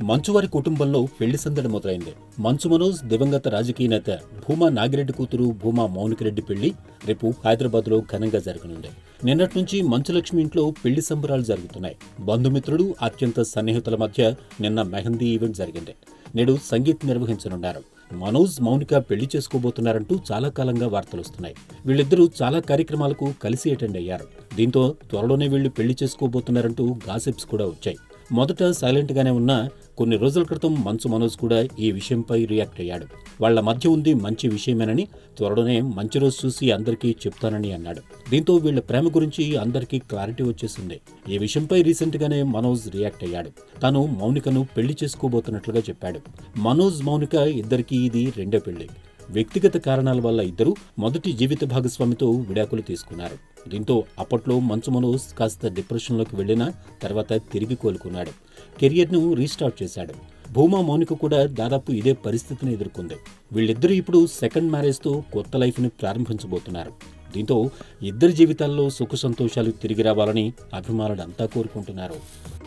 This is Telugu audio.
మంచువారి కుటుంబంలో పెళ్లి సందడి మొదలైంది. మంచు మనోజ్ దివంగత రాజకీయ నేత భూమా నాగిరెడ్డి కూతురు భూమా మౌనికరెడ్డి పెళ్లి రేపు హైదరాబాద్లో ఘనంగా జరగనుంది. నిన్నటి నుంచి మంచులక్ష్మి ఇంట్లో పెళ్లి సంబరాలు జరుగుతున్నాయి. బంధుమిత్రులు, అత్యంత సన్నిహితుల మధ్య నిన్న మెహందీ ఈవెంట్ జరిగింది. నేడు సంగీత్ నిర్వహించనున్నారు. మనోజ్, మౌనిక పెళ్లి చేసుకోబోతున్నారంటూ చాలా కాలంగా వార్తలొస్తున్నాయి. వీళ్ళిద్దరూ చాలా కార్యక్రమాలకు కలిసి అటెండ్ అయ్యారు. దీంతో త్వరలోనే వీళ్లు పెళ్లి చేసుకోబోతున్నారంటూ గాసిప్స్ కూడా వచ్చాయి. మొదట సైలెంట్ గానే ఉన్న కొన్ని రోజుల క్రితం మంచు మనోజ్ కూడా ఈ విషయంపై రియాక్ట్ అయ్యాడు. వాళ్ల మధ్య ఉంది మంచి విషయమేనని, త్వరలోనే మంచి రోజు చూసి అందరికీ చెప్తానని అన్నాడు. దీంతో వీళ్ల ప్రేమ గురించి అందరికీ క్లారిటీ వచ్చేసింది. ఈ విషయంపై రీసెంట్ గానే మనోజ్ రియాక్ట్ అయ్యాడు. తాను మౌనికను పెళ్లి చేసుకోబోతున్నట్లుగా చెప్పాడు. మనోజ్, మౌనిక ఇద్దరికీ ఇది రెండో పెళ్లి. వ్యక్తిగత కారణాల వల్ల ఇద్దరు మొదటి జీవిత భాగస్వామితో విడాకులు తీసుకున్నారు. దీంతో అప్పట్లో మంచు మనోజ్ కాస్త డిప్రెషన్లోకి వెళ్లినా తర్వాత తిరిగి కోలుకున్నాడు. కెరియర్ను రీస్టార్ట్ చేశాడు. భూమా, మౌనిక కూడా దాదాపు ఇదే పరిస్థితిని ఎదుర్కొంది. వీళ్ళిద్దరూ ఇప్పుడు సెకండ్ మ్యారేజ్తో కొత్త లైఫ్ని ప్రారంభించబోతున్నారు. దీంతో ఇద్దరి జీవితాల్లో సుఖ సంతోషాలు తిరిగి రావాలని అభిమానులంతా కోరుకుంటున్నారు.